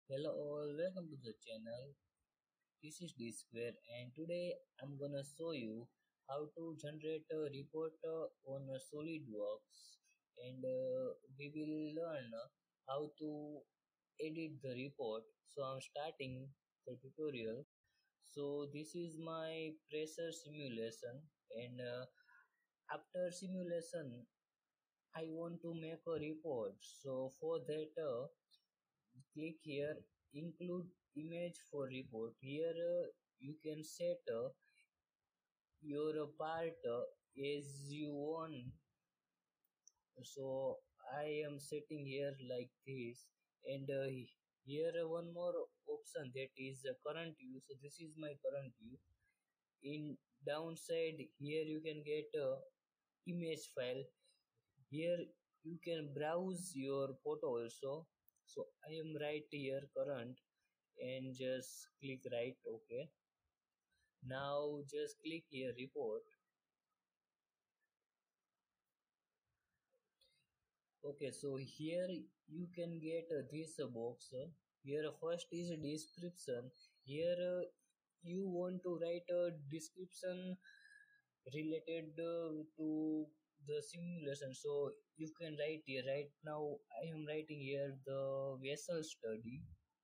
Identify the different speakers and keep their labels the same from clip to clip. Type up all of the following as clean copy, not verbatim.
Speaker 1: Hello all, welcome to the channel. This is D Square and today I'm gonna show you how to generate a report on SolidWorks, and we will learn how to edit the report. So I'm starting the tutorial. So this is my pressure simulation, and after simulation I want to make a report. So for that click here include image for report. Here you can set your part as you want. So I am setting here like this, and here one more option, that is current view. So this is my current view. In downside here you can get a image file. Here you can browse your photo also. So I am right here current, and just click right OK. Now just click here report. Okay, so here you can get this box. Here first is a description. Here you want to write a description related to the simulation. So you can write here. Right now I am writing here the vessel study.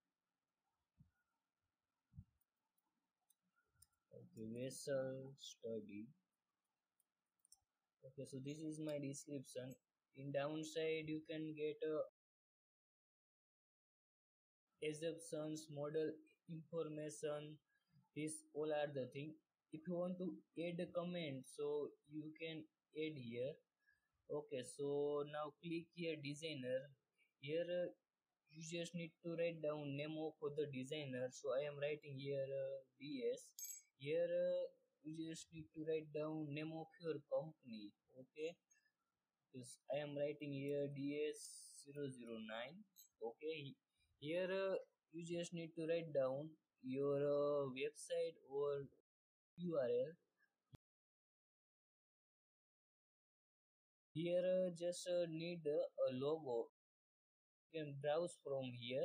Speaker 1: Okay, vessel study. Okay, so this is my description. In downside you can get assumptions, model information. These all are the thing. If you want to add a comment, so you can add here. Okay, so now click here designer. Here you just need to write down name of the designer. So I am writing here DS. Here you just need to write down name of your company. Okay, yes, I am writing here DS009. Okay, here you just need to write down your website or URL. Here just need a logo. You can browse from here.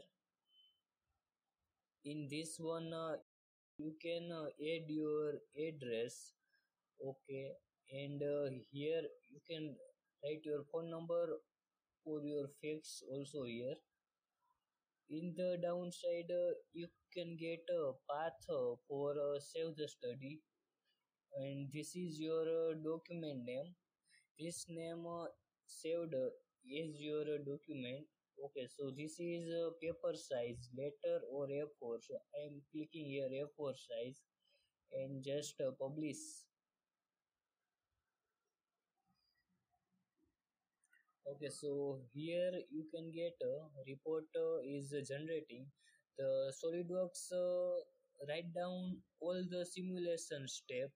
Speaker 1: In this one, you can add your address. Okay, and here you can write your phone number or your fax also here. In the downside, you can get a path for save the study, and this is your document name. This name saved is your document. Okay, so this is paper size letter or A4. So I am clicking here A4 size and just publish. Okay, so here you can get a report is generating. The SolidWorks write down all the simulation step.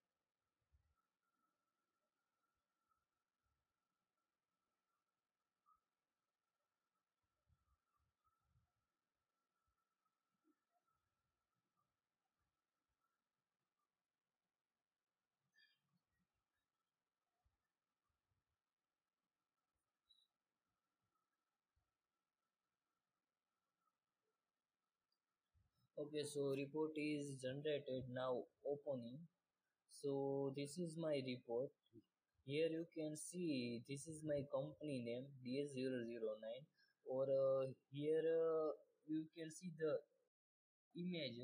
Speaker 1: Okay, so report is generated now opening. So this is my report. Here you can see this is my company name DS009, or here you can see the image.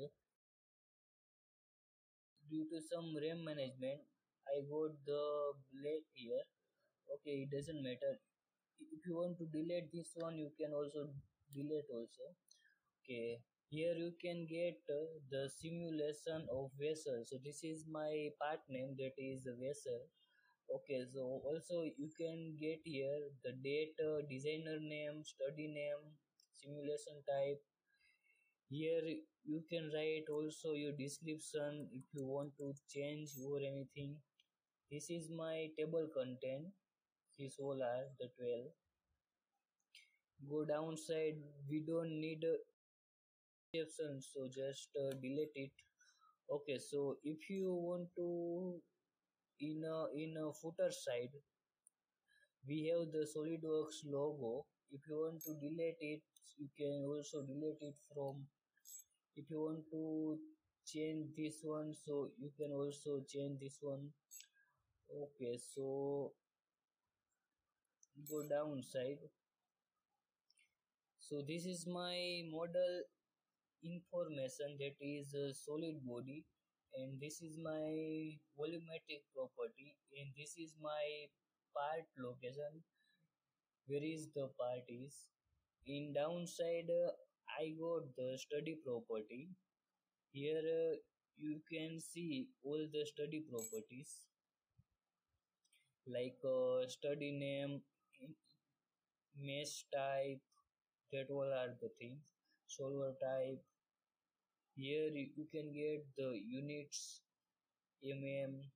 Speaker 1: Due to some RAM management I got the black here. Okay, it doesn't matter. If you want to delete this one you can also delete also. Okay, here you can get the simulation of vessel. So this is my part name, that is the vessel. Okay, so also you can get here the date, designer name, study name, simulation type. Here you can write also your description if you want to change or anything. This is my table content. These all are the 12. Go downside, we don't need a exception, so just delete it. Okay, so if you want to in a footer side, we have the SolidWorks logo. If you want to delete it, You can also delete it from. If you want to change this one, so you can also change this one. Okay, so go downside. So this is my model information, that is a solid body, and this is my volumetric property, and this is my part location, where is the part is. In downside, I got the study property. Here you can see all the study properties, like study name, mesh type, that all are the things. Solver type. Here you can get the units, mm.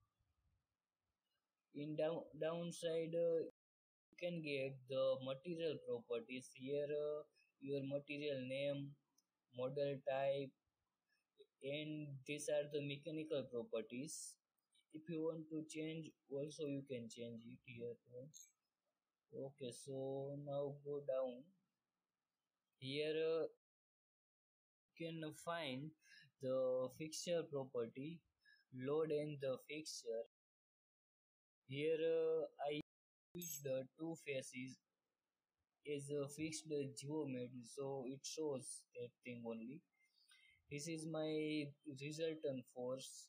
Speaker 1: In downside, you can get the material properties. Here your material name, model type, and these are the mechanical properties. If you want to change, also you can change it here too. Okay, so now go down. Here you can find the fixture property, load and the fixture. Here I use the two faces as a fixed geometry, so it shows that thing only. This is my resultant force,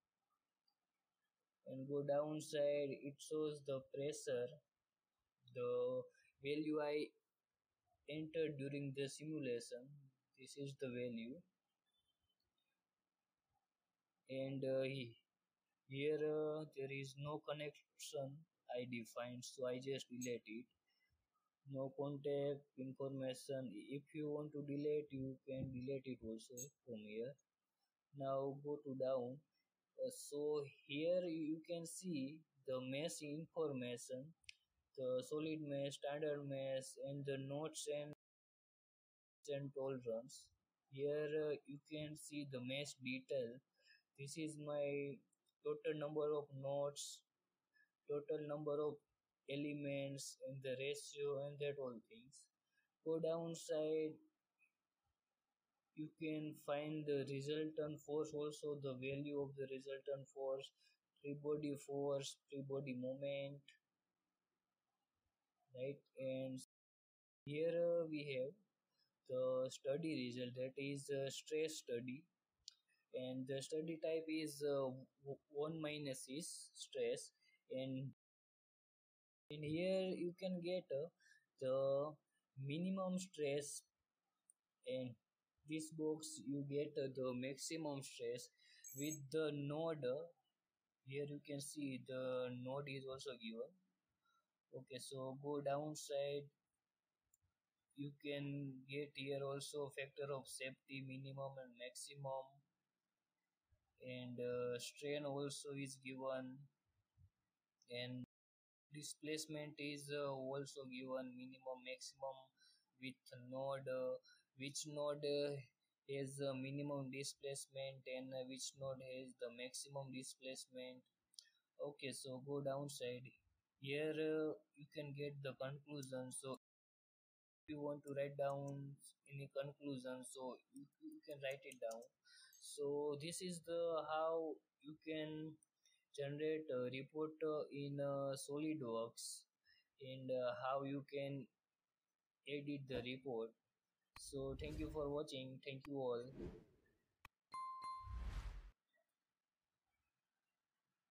Speaker 1: and go downside, it shows the pressure, the value I entered during the simulation. This is the value, and here there is no connection I defined, so I just delete it. No contact information. If you want to delete, you can delete it also from here. Now go to down. So here you can see the mesh information, the solid mesh, standard mesh, and the nodes and tolerance. Here you can see the mesh detail. This is my total number of nodes, total number of elements, and the ratio, and that all things. Go downside, you can find the resultant force, also the value of the resultant force, free body moment, right? And here we have the study result, that is stress study, and the study type is 1 minus is stress, and in here you can get the minimum stress, and this box you get the maximum stress with the node. Here you can see the node is also given. Okay, so go downside, you can get here also factor of safety, minimum and maximum, and strain also is given, and displacement is also given, minimum maximum, with node, which node has minimum displacement, and which node has the maximum displacement. Okay, so go downside. Here you can get the conclusion. So if you want to write down any conclusion, so you can write it down. So this is the how you can generate a report in SolidWorks, and how you can edit the report. So thank you for watching. Thank you all.